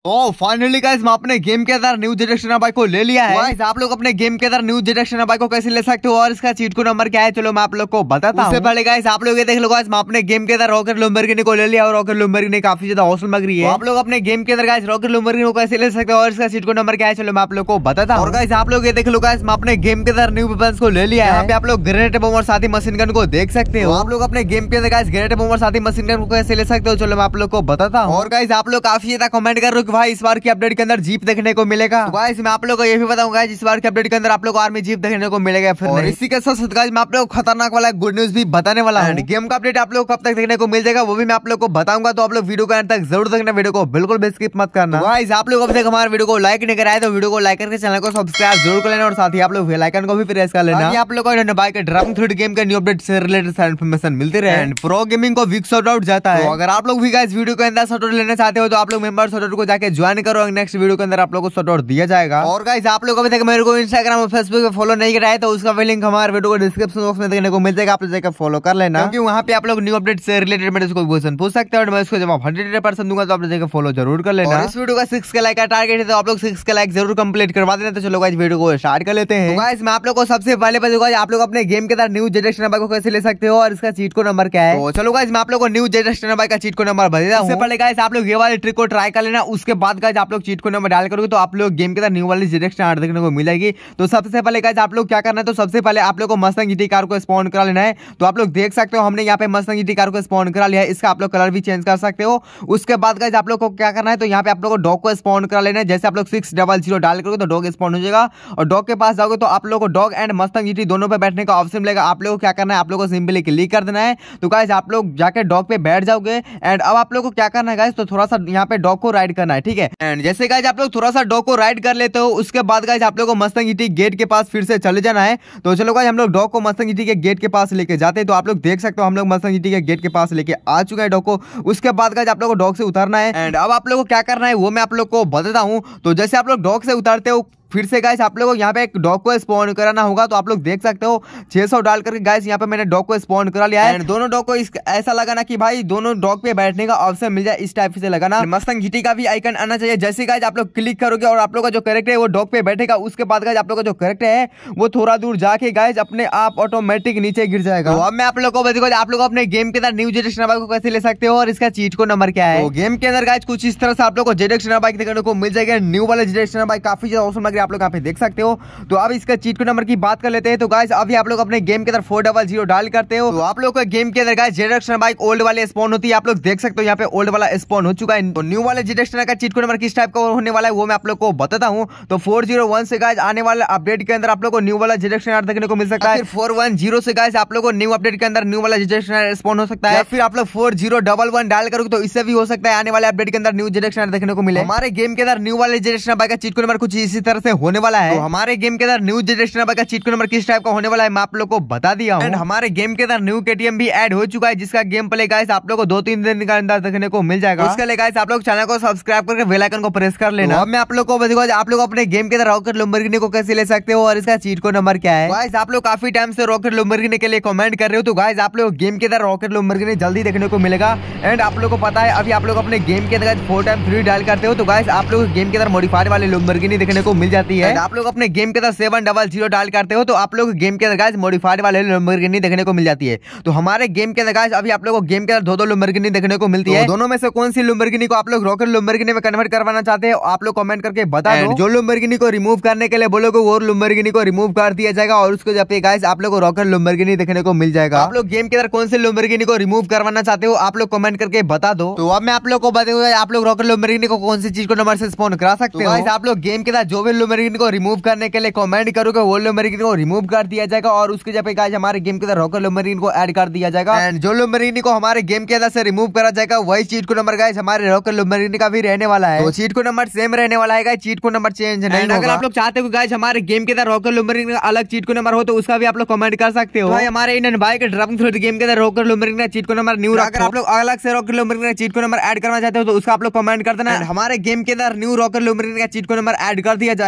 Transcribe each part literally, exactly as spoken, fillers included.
ओ finally guys मैं अपने game के अंदर न्यू जनरेशन बाइक को ले लिया है। गाइस आप लोग अपने गेम के अंदर न्यू जनरेशन बाइक को कैसे ले सकते हो और इसका चीट को नंबर क्या है, चलो मैं आप लोग को बताता हूं। उससे पहले गाइस आप लोग ये देख लो, गाइस मैं अपने गेम के अंदर रॉकेट लैम्बोर्गिनी को ले लिया और रॉकेट लैम्बोर्गिनी काफी ज्यादा औसम लग रही है। आप लोग अपने गेम के अंदर गाइस रॉकेट लैम्बोर्गिनी को कैसे ले सकते हो और इसका चीट को नंबर क्या है, चलो मैं आप लोग को बताता हूं। और गाइस आप लोग ये देख लो, गाइस मैं अपने गेम के अंदर न्यू वेपन्स को ले लिया है। यहाँ पे आप लोग ग्रेनेड बम और साथ ही मशीन गन को देख सकते हो। आप लोग अपने गेम के अंदर गाइस ग्रेनेड बम और साथ ही मशीन गन को कैसे ले सकते हो, चलो मैं आप लोग को बताता हूं। और गाइस आप लोग काफी ज्यादा कमेंट कर रहे हो कि भाई इस बार की अपडेट के अंदर जीप देखने को मिलेगा। तो गाइस मैं आप लोगों को ये भी बताऊंगा इस बार के अपडेट के अंदर आप लोग आर्मी जीप देखने को मिलेगा फिर नहीं। इसी के साथ साथ गाइस मैं आप लोगों को खतरनाक वाला गुड न्यूज भी बताने वाला हूं। गेम का अपडेट आप लोग कब तक देखने को मिल जाएगा वो भी मैं आप लोग को बताऊंगा, तो आप लोग वीडियो के अंत तक जरूर देखना, वीडियो को बिल्कुल भी स्किप मत करना। तो गाइस आप लोग अब तक हमारे वीडियो को लाइक नहीं कराए तो वीडियो को लाइक करके चैनल को सब्सक्राइब जरूर कर लेना और साथ ही आप लोग बेल आइकन को भी प्रेस कर लेना। आप लोग को बाइक के ड्राइविंग थ्रू गेम के न्यू अपडेट से रिलेटेड इन्फॉर्मेशन मिलती रहे। एंड प्रो गेमिंग को वीक शॉट आउट जाता है। अगर आप लोग भी गाइस वीडियो के अंदर शॉट आउट लेना चाहते हो तो आप लोग मेंबर शॉट आउट को जाके ज्वाइन करो, नेक्स्ट वीडियो के अंदर आप लोग को शॉट आउट दिया जाएगा। और गाइस आप लोग अभी तक मेरे को इंस्टाग्राम और फेसबुक पे फॉलो नहीं कराए तो उसका भी लिंक हमारे वीडियो को डिस्क्रिप्शन बॉक्स में देखने को मिल जाएगा, आप लोग जाकर फॉलो कर लेना, क्योंकि वहां पे आप लोग न्यू अपडेट से रिलेटेड मेरे को क्वेश्चन पूछ सकते हो और मैं उसको जवाब हंड्रेड परसेंट दूंगा, तो आप लोग जाकर फॉलो जरूर कर लेना। और इस वीडियो का सिक्स के लाइक का टारगेट है तो आप लोग सिक्स के लाइक जरूर कंप्लीट करवा देना। तो चलो गाइस वीडियो को स्टार्ट कर लेते हैं। तो गाइस मैं आप लोग को सबसे पहले बताऊंगा आप लोग अपने गेम के अंदर न्यू जनरेशन बाइक को कैसे ले सकते हो और इसका चीट को नंबर क्या है। तो चलो गाइस मैं आप लोग को न्यू जनरेशन बाइक का चीट को नंबर बता दूं। उससे पहले गाइस आप लोग ये वाली ट्रिक को ट्राई कर लेना, उसके बाद गाइस आप लोग चीट को नंबर डाल करोगे तो आप लोग गेम के अंदर न्यू वाली जनरेशन आर्ट देखने को मिल जाएगी। तो सबसे पहले गाइस आप लोग क्या करना है, तो सबसे पहले आप लोग को मस्टैंग जीटी कार को स्पॉन करा लेना है। तो आप लोग देख सकते हो हमने यहाँ पे मस्टैंग जीटी कार को स्पॉन करा लिया है, इसका आप लोग कलर भी चेंज कर सकते हो। उसके बाद गाइस आप लोग को क्या करना है, तो यहाँ पे आप लोग को डॉग को स्पॉन करा लेना है। जैसे आप लोग सिक्स डबल जीरो डाल करोगे तो डॉग स्पॉन हो जाएगा और डॉग के पास जाओगे तो आप लोग को डॉग एंड मस्टैंग जीटी दोनों पे बैठने का ऑप्शन मिलेगा। आप लोग को क्या करना है, आप लोग को सिंपली क्लिक कर देना है। तो गाइस आप लोग जाके डॉग पे बैठ जाओगे एंड अब आप लोग को क्या करना है गाइस, तो थोड़ा सा यहाँ पे डॉग को राइड करना है, ठीक है। एंड जैसे गाइस आप लोग थोड़ा सा डॉग को राइड कर लेते हो उसके बाद गाइस आप लोग को मस्टैंग जीटी गेट के पास फिर से चले जाना है। तो चलो गाइस हम लोग डॉग को मस्टैंग जीटी के गेट के पास लेके जाते हैं। तो आप लोग देख सकते हो हम लोग मस्टैंग जीटी के गेट के पास लेके आ चुके हैं डॉग को। उसके बाद गाइस आप लोग को डॉग से उतरना है एंड अब आप लोग को क्या करना है वो मैं आप लोग को बताता हूँ। तो जैसे आप लोग डॉग से उतरते हो फिर से गाइस आप लोगों को यहाँ पे एक डॉग को स्पॉन कराना होगा। तो आप लोग देख सकते हो छह सौ डाल करके गाइस यहाँ पे मैंने डॉग को स्पॉन करा लिया है। दोनों डॉग को इस ऐसा लगाना कि भाई दोनों डॉग पे बैठने का ऑप्शन मिल जाए, इस टाइप से लगाना। मस्टैंग जीटी का भी आइकन आना चाहिए। जैसे गाइस आप लोग क्लिक करोगे और आप लोग का जो कैरेक्टर है वो डॉग पे बैठेगा, उसके बाद गाइस आप लोग का जो कैरेक्टर है वो थोड़ा दूर जाके गाइस अपने आप ऑटोमेटिक नीचे गिर जाएगा। तो अब मैं आप लोग को बताऊंगा आप लोग अपने गेम के अंदर न्यू जनरेशन बाइक को कैसे ले सकते हो और इसका चीट को नंबर क्या है। तो गेम के अंदर गाइस कुछ इस तरह से आप लोग को जनरेशन बाइक देखने को मिल जाएगा। न्यू वाला जनरेशन बाइक काफी ज्यादा औसम लग रहा है, आप लोग यहाँ पे देख सकते हो। तो अब इसका चीट को नंबर की बात कर लेते हैं। तो गाइस अभी आप लोग अपने गेम के अंदर फोर डबल जीरो डाल करते हो तो आप लोग को गेम के अंदर गाइस जनरेशन बाइक ओल्ड वाले स्पॉन होती है। आप लोग देख सकते हो यहाँ पे ओल्ड वाला स्पॉन हो चुका है। तो न्यू वाले जनरेशन का चीट को नंबर किस टाइप का होने वाला है वो मैं आप लोग को बताता हूँ। तो फोर जीरो वन से गाइस आने वाले अपडेट के अंदर आप लोग को न्यू वाला जनरेशन आर्ट देखने को मिल सकता है। फोर वन जीरो से गाइस आप लोग को न्यू अपडेट के अंदर न्यू वाला जनरेशन स्पॉन हो सकता है। फिर आप लोग फोर जीरो डबल वन डाल करोगे तो इससे भी हो सकता है आने वाले अपडेट के अंदर न्यू जनरेशन आर्ट देखने को मिले। हमारे गेम के अंदर न्यू वाले जनरेशन बाइक का चीट को नंबर कुछ इसी तरह से होने वाला है। तो हमारे गेम के अंदर न्यू जनरेशन बाइक का चीट को नंबर किस टाइप का होने वाला है मैं आप लोग को बता दिया हूं। एंड हमारे गेम के अंदर न्यू केटीएम भी ऐड हो चुका है जिसका गेम प्ले गाइस आप लोग को दो तीन दिन के अंदर देखने को मिल जाएगा। उसके लिए गाइस आप लोग चैनल को सब्सक्राइब करके बेल आइकन को प्रेस कर लेना। तो अब मैं आप लोग को बताऊंगा आप लोग अपने गेम के अंदर रॉकेट लैम्बोर्गिनी को कैसे ले सकते हो और इसका चीट को नंबर क्या है। गाइस आप लोग काफी टाइम से रॉकेट लैम्बोर्गिनी के लिए कमेंट कर रहे हो, तो गाइस आप लोग गेम के अंदर रॉकेट लैम्बोर्गिनी जल्दी देखने को मिलेगा। एंड आप लोग को पता है अभी आप लोग अपने गेम के अंदर फोर टाइम थ्री डायल करते हो तो गाइस आप लोग गेम के अंदर मॉडिफाइड वाले लैम्बोर्गिनी देखने को मिल जाती है। आप लोग अपने गेम के अंदर सेवन डबल जीरो डायल करते हो तो आप लोग गेम के अंदर गाइस मॉडिफाइड वाले लैम्बोर्गिनी देखने को मिल जाती है। तो हमारे गेम के अंदर गाइस अभी आप लोग को गेम के अंदर दो दो लैम्बोर्गिनी देखने को मिलती है। दोनों में से कौन सी लैम्बोर्गिनी को आप लोग रॉकेट लैम्बोर्गिनी में कन्वर्ट करवाना चाहते हैं आप लोग कमेंट करके बता दो। जो लैम्बोर्गिनी को रिमूव करने के लिए बोलोगे वो लैम्बोर्गिनी को रिमूव कर दिया जाएगा और उसको जब गाइस आप लोग को रॉकेट लैम्बोर्गिनी देखने को मिल जाएगा। आप लोग गेम के अंदर कौन से लैम्बोर्गिनी को रिमूव करवाना चाहते हो आप लोग कमेंट करके बता दो। तो अब मैं आप लोग को बताऊंगा आप लोग रॉकेट लैम्बोर्गिनी को कौन सी चीज को नंबर से स्पॉन करा सकते हो। आप लोग गेम के अंदर जो भी लैम्बोर्गिनी को रिमूव करने के लिए कमेंट करोगे वो लैम्बोर्गिनी को रिमूव कर दिया जाएगा और उसके जब गाइस हमारे गेम के अंदर रॉकेट लैम्बोर्गिनी को ऐड कर दिया जाएगा। एंड जो लैम्बोर्गिनी को हमारे गेम के अंदर से रिमूव करा जाएगा वही चीट को नंबर गाइस हमारे रॉकेट लैम्बोर्गिनी का भी रहने वाला है। तो चीट को नंबर सेम रहने वाला है guys, cheat code number change नहीं होगा। अगर आप लोग चाहते हो गाइस हमारे गेम के अंदर रॉकेट लैम्बोर्गिनी का अलग चीट को नंबर हो तो उसका भी आप लोग कमेंट कर सकते हो। भाई हमारे Indian bike driving three D game के अंदर रॉकेट लैम्बोर्गिनी का चीट को नंबर न्यू अगर आप लोग अलग से रॉकेट लैम्बोर्गिनी का चीट को नंबर ऐड करना चाहते हो तो उसका आप लोग कमेंट कर देना। हमारे गेम के अंदर न्यू रॉकेट लैम्बोर्गिनी का चीट को नंबर ऐड कर दिया जाएगा।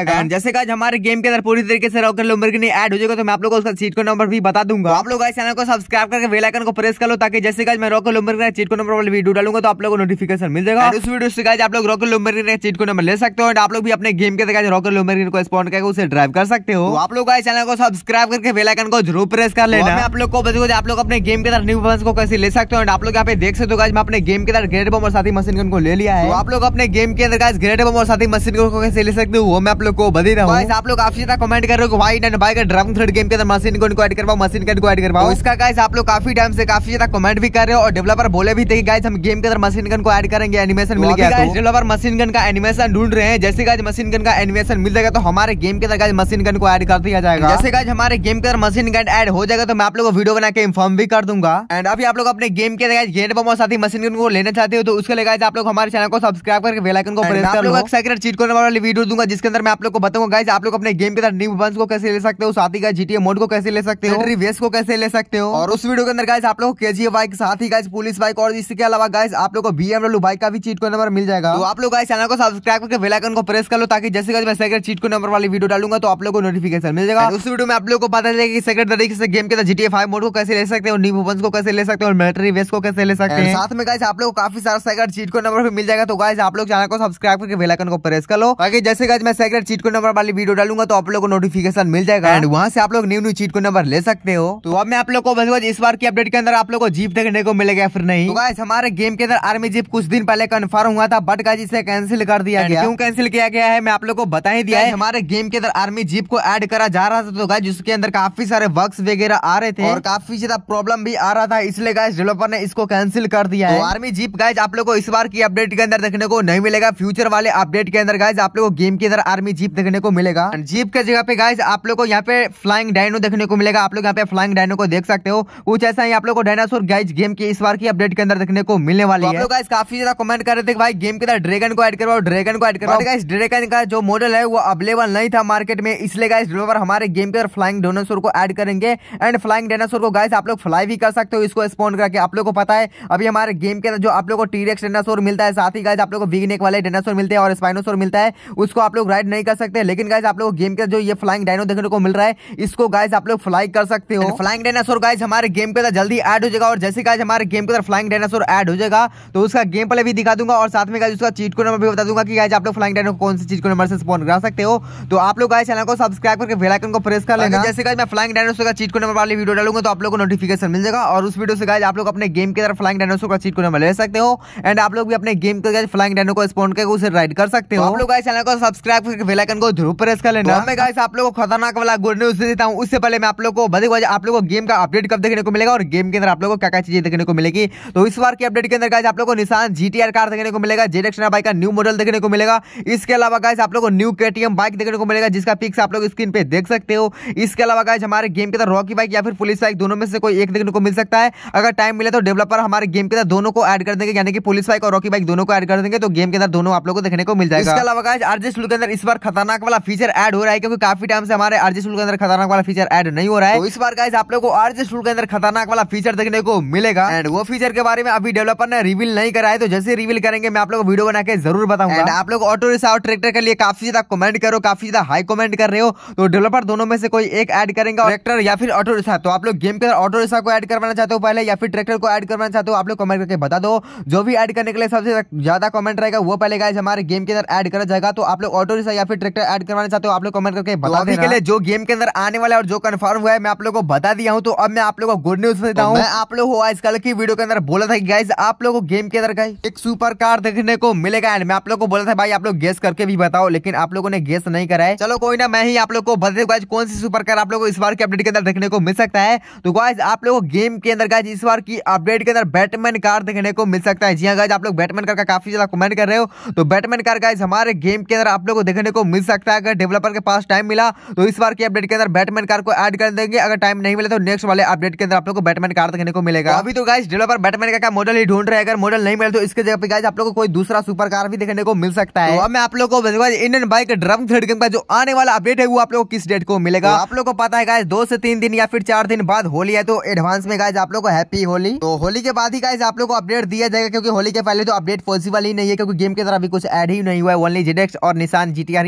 जाएगा। जैसे गाइस हमारे गेम के अंदर पूरी तरीके से रॉकेट लैम्बोर्गिनी ऐड हो जाएगा तो मैं आप लोगों को उसका चीट कोड नंबर भी बता दूंगा। आप लोग गाइस चैनल को सब्सक्राइब करके बेल आइकन को प्रेस कर लो ताकि जैसे गाइस मैं rocket Lamborghini cheat code number वाली वीडियो डालूंगा तो आप लोगों को नोटिफिकेशन मिल जाएगा। उस वीडियो से गाइस आप लोग rocket Lamborghini cheat code number ले सकते हो और आप लोग भी अपने गेम के अंदर रॉकेट लैम्बोर्गिनी को स्पॉन करके उसे ड्राइव कर सकते हो। आप लोग गाइस चैनल को सब्सक्राइब करके बेल आइकन को जरूर प्रेस कर लेना। मैं आप लोग को बताऊंगा आप लोग अपने गेम के अंदर न्यू वेपन्स को कैसे ले सकते हो। आप लोग यहाँ पे देख सकते हो गाइस मैं अपने गेम के अंदर ग्रेनेड बम और साथ ही मशीन गन को ले लिया है। तो आप लोग अपने गेम के अंदर गाइस ग्रेनेड बम और साथ ही मशीन गन को कैसे ले सकते हो वो मैं आप लोग को बता रहा हूं। आप लोग काफी ज्यादा कमेंट कर रहे हो भाई एंड भाई का ड्रैगन थ्रेड गेम के अंदर मशीन गन को ऐड करवाओ मशीन गन को ऐड करवाओ। तो इसका गाइस आप लोग काफी टाइम से काफी ज्यादा कमेंट भी कर रहे हो और डेवलपर बोले भी थे कि गाइस हम गेम के अंदर मशीन गन को ऐड करेंगे एनिमेशन मिल गया। तो डेवलपर मशीन गन का एनिमेशन ढूंढ रहे हैं। जैसे गाइस मशीन गन का एनिमेशन मिल जाएगा तो हमारे गेम के अंदर गाइस मशीन गन को ऐड कर दिया जाएगा। जैसे गाइस हमारे गेम के अंदर मशीन गन ऐड हो जाएगा तो मैं आप लोगों को वीडियो बना के इन्फॉर्म भी कर दूंगा। एंड अभी आप लोग अपने गेम के अंदर ग्रेनेड बम और साथ ही मशीन गन को लेना चाहते हो तो उसके लिए गाइस आप लोग हमारे चैनल को सब्सक्राइब करके बेल आइकन को प्रेस कर लो। सेक्रेट चीट कोड वाली वीडियो दूंगा जिसके अंदर मैं आप लोग को बताऊंगा गाइस आप लोग अपने गेम के अंदर न्यू वेपन्स को कैसे ले सकते हो, साथ ही गाइस जीटीए मोड को कैसे ले सकते हो, वेस्ट को कैसे ले सकते हो। और उस वीडियो के अंदर गाइस आप लोग को केजीएफ बाइक साथ ही गाइस पुलिस बाइक और इसके अलावा गाइस आप लोग को बीएमडब्ल्यू बाइक का भी चीट कोड नंबर मिल जाएगा। तो आप लोग गाइस चैनल को सब्सक्राइब करके बेल आइकन को प्रेस कर लो ताकि जैसे गाइस मैं सेक्रेट चीट कोड नंबर वाली वीडियो डालूंगा तो आप लोग को नोटिफिकेशन मिल जाएगा। उस वीडियो में आप लोग को पता चलेगा कि सेक्रेट तरीके से गेम के अंदर जीटीए फाइव मोड को कैसे ले सकते हो, न्यू वेपन्स को कैसे ले सकते हो और मिलिट्री वेस्ट को कैसे ले सकते हैं। साथ में गाइस आप लोग को काफी सारा सेक्रेट चीट कोड नंबर भी मिल जाएगा। तो गाइस आप लोग चैनल को सब्सक्राइब करके बेल आइकन को प्रेस कर लो ताकि जैसे गाइस मैं सेक्रेट चीट कोड नंबर वाली वीडियो डालूंगा तो आप लोग को नोटिफिकेशन मिल जाएगा एंड वहां से आप लोग new new cheat code number ले सकते हो। तो अब मैं आप लोग को बताऊंगा इस बार की अपडेट के अंदर आप लोग को जीप देखने को मिलेगा फिर नहीं। तो गाइस हमारे गेम के अंदर आर्मी जीप कुछ दिन पहले कंफर्म हुआ था बट गाइस इसे कैंसिल कर दिया गया। क्यों कैंसिल किया गया है मैं आप लोग को बता ही दिया है। हमारे गेम के अंदर आर्मी जीप को ऐड करा जा रहा था तो गाइस जिसके अंदर काफी सारे बग्स वगैरह आ रहे थे और काफी ज्यादा प्रॉब्लम भी आ रहा था इसलिए गाइस डेवलपर ने इसको कैंसिल कर दिया है। तो आर्मी जीप गाइस आप लोग को इस बार की अपडेट के अंदर देखने को नहीं मिलेगा। फ्यूचर वाले अपडेट के अंदर गाइस आप लोग को गेम के अंदर आर्मी जीप देखने को मिलेगा। जीप के जगह पे गाइस आप लोग को यहाँ पे फ्लाइंग डायनो देखने को मिलेगा। आप लोग यहाँ पे फ्लाइंग डायनो को देख सकते हो। कुछ ऐसा ही आप लोग को डायनासोर गाइस गेम की इस बार की अपडेट के अंदर देखने को मिलने वाली है। आप लोग गाइस काफी ज्यादा कमेंट कर रहे थे भाई गेम के अंदर ड्रैगन को ऐड करवाओ ड्रैगन को ऐड करवाओ। गाइस ड्रैगन का जो मॉडल है वो अवेलेबल नहीं था मार्केट में इसलिए गाइस डेवलपर हमारे गेम के अंदर फ्लाइंग डायनासोर को ऐड करेंगे एंड फ्लाइंग डायनासोर को गाइस आप लोग फ्लाई भी कर सकते हो इसको स्पॉन करके। आप लोग को पता है अभी हमारे गेम के अंदर जो आप लोग को टीरेक्स डायनासोर मिलता है साथ ही गाइस आप लोग को बिग नेक वाले डायनासोर मिलते हैं और स्पाइनोसोर मिलता है उसको आप लोग राइड नहीं कर सकते। लेकिन गाइस आप लोग गेम के जो ये फ्लाइंग डायनो देखने को मिल रहा है इसको गाइस आप लोग फ्लाई कर सकते हो। फ्लाइंग डायनासोर गाइस हमारे गेम के अंदर जल्दी ऐड हो जाएगा और जैसे गाइस हमारे गेम के अंदर फ्लाइंग डायनासोर ऐड हो जाएगा तो उसका गेम प्ले भी दिखा दूंगा और साथ में गाइस उसका चीट कोड नंबर भी बता दूंगा कि गाइस आप लोग फ्लाइंग डायनो कौन से चीट कोड नंबर से स्पॉन करा सकते हो। तो आप लोग गाइस चैनल को सब्सक्राइब करके बेल आइकन को प्रेस कर लेना। जैसे गाइस मैं फ्लाइंग डायनासोर का चीट कोड नंबर वाली वीडियो डालूंगा तो आप लोग को नोटिफिकेशन मिल जाएगा और उस वीडियो से गाइस आप लोग अपने गेम के अंदर फ्लाइंग डायनासोर का चीट कोड नंबर ले सकते हो एंड आप लोग भी अपने गेम के गाइस फ्लाइंग डायनो को स्पॉन करके उसे राइड कर सकते हो। आप लोग गाइस चैनल को सब्सक्राइब करके बेल आइकन को जरूर प्रेस कर लेना। मैं गाइस आप लोगों को खतरनाक वाला गुड न्यूज़ देता हूं उससे पहले मैं आप लोग को बताऊंगा आप लोगों को गेम का अपडेट कब देखने को मिलेगा और गेम के अंदर आप लोगों को क्या क्या चीजें देखने को मिलेगी। तो इस बार की अपडेट के अंदर गाइस आप लोगों को निसान जीटीआर कार देखने को मिलेगा, जेड बाइक का न्यू मॉडल देखने को मिलेगा। इसके अलावा गाइस आप लोगों को न्यू केटीएम बाइक देखने को मिलेगा जिसका पिक्स आप लोग स्क्रीन पे देख सकते हो। इसके अलावा गाइस हमारे गेम के अंदर रॉकी बाइक या फिर पुलिस बाइक दोनों में से कोई एक देखने को मिल सकता है। अगर टाइम मिले तो डेवलपर हमारे गेम के अंदर दोनों को ऐड कर देंगे यानी कि पुलिस बाइक और रॉकी बाइक दोनों को ऐड कर देंगे तो गेम के अंदर दोनों आप लोगों को देखने को मिल जाएगा। इसके अलावा गाइस आरजे स्टूल के अंदर इस बार खतरनाक वाला फीचर ऐड हो रहा है क्योंकि काफी टाइम से हमारे आरजे स्टूल के अंदर खतरनाक वाला फीचर ऐड नहीं हो रहा है। तो इस बार गाइस आप लोगों को आरजे स्टूल के अंदर खतरनाक वाला फीचर देखने को मिलेगा एंड वो फीचर के बारे में अभी डेवलपर ने रिवील नहीं करा है। तो जैसे रिवील करेंगे मैं आप लोगों को वीडियो बना के जरूर बताऊंगा। आप लोग ऑटो रिक्शा और ट्रैक्टर के लिए काफी ज्यादा कमेंट करो, काफी ज्यादा हाई कमेंट कर रहे हो तो डेवलपर दोनों में से कोई एक ऐड करेंगे ट्रैक्टर या फिर ऑटो रिक्शा। तो आप लोग गेम के अंदर ऑटो रिक्शा को ऐड करवाना चाहते हो पहले या फिर ट्रैक्टर को ऐड करवाना चाहते हो आप लोग कमेंट करके बता दो। जो भी ऐड करने के लिए सबसे ज्यादा कमेंट रहेगा वो पहले गाइस हमारे गेम के अंदर ऐड करा जाएगा। तो आप लोग ऑटो रिक्शा या फिर ट्रैक्टर ऐड करवाना चाहते हो आप लोग कमेंट करके बता देना। के लिए जो गेम के अंदर आने वाला और जो कंफर्म हुआ है मैं आप लोग को बता दिया हूं। तो अब मैं आप लोगों को गुड न्यूज देता हूं। मैं आप लोग को आज कल की वीडियो के अंदर बोला था कि गाइस आप लोगों को गेम के अंदर गाइस एक सुपर कार देखने को मिलेगा एंड मैं आप लोग को बोला था भाई आप लोग गेस करके भी बताओ लेकिन आप लोगों ने गेस नहीं करा है। चलो कोई ना मैं ही आप लोग को बता दूं गाइस कौन सी सुपर कार आप लोगों को इस बार के अपडेट के अंदर देखने को मिल सकता है। तो गाइस आप लोगों को गेम के अंदर गाइस इस बार की अपडेट के अंदर बैटमैन कार देखने को मिल सकता है। जी हां गाइस आप लोग बैटमैन कार का काफी ज्यादा कमेंट कर रहे हो तो बैटमैन कार गाइस हमारे गेम के अंदर आप लोग को देखने को मिल सकता है। अगर डेवलपर के पास टाइम मिला तो इस बार की अपडेट के अंदर बैटमैन कार को ऐड कर देंगे। अगर टाइम नहीं मिला तो नेक्स्ट वाले अपडेट के अंदर आप लोग को बैटमैन कार देखने को मिलेगा। अभी तो गाइस डेवलपर बैटमैन का मॉडल ही ढूंढ रहे हैं। अगर मॉडल नहीं मिले तो इसके जगह पे गाइस आप लोग को कोई दूसरा सुपर कार भी देखने को मिल सकता है। तो अब मैं आप लोग को बताऊंगा Indian bike drum three D game का जो आने वाला अपडेट है वो आप लोग को किस डेट को मिलेगा। तो आप लोग को पता है गाइस दो से तीन दिन या फिर चार दिन बाद होली है तो एडवांस में गाइस आप लोग को हैप्पी होली। तो होली के बाद ही गाइस आप लोग को अपडेट दिया जाएगा क्योंकि होली के पहले तो अपडेट पॉसिबल ही नहीं है क्योंकि गेम के अंदर अभी कुछ ऐड ही नहीं हुआ है। ओनली जेडेक्स और निसान जीटीआर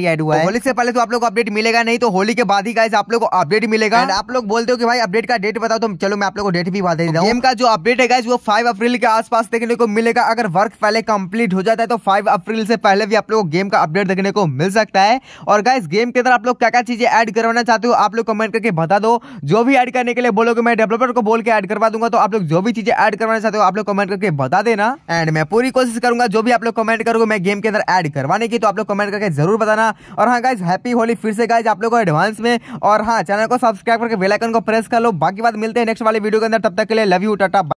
ही ऐड हुआ है। होली से पहले तो आप लोग को अपडेट मिलेगा नहीं, तो होली के बाद ही गाइस आप लोग को अपडेट मिलेगा। एंड आप लोग बोलते हो कि भाई अपडेट का डेट बताओ, तो चलो मैं आप लोग को डेट भी बता देता हूं। गेम का जो अपडेट है गाइस वो पाँच अप्रैल के आसपास देखने को मिलेगा। अगर वर्क पहले कंप्लीट हो जाता है तो पाँच अप्रैल से पहले भी आप लोग को गेम का अपडेट देखने को मिल सकता है। और गाइस गेम के अंदर आप लोग क्या क्या चीजें ऐड करवाना चाहते हो आप लोग कमेंट करके बता दो। जो भी ऐड करने के लिए बोलोगे मैं डेवलपर को बोल के ऐड करवा दूंगा। तो आप लोग जो भी चीजें ऐड करवाना चाहते हो आप लोग कमेंट करके बता देना। एंड मैं पूरी कोशिश करूंगा जो भी आप लोग कमेंट करोगे मैं गेम के अंदर ऐड करवाने की, तो आप लोग कमेंट करके जरूर बताना। और हाँ गाइस हैप्पी होली फिर से गाइस आप लोग को एडवांस में। और हाँ चैनल को सब्सक्राइब करके बेल आइकन को प्रेस कर लो। बाकी बात मिलते हैं नेक्स्ट वाले वीडियो के अंदर, तब तक के लिए लव यू, टाटा।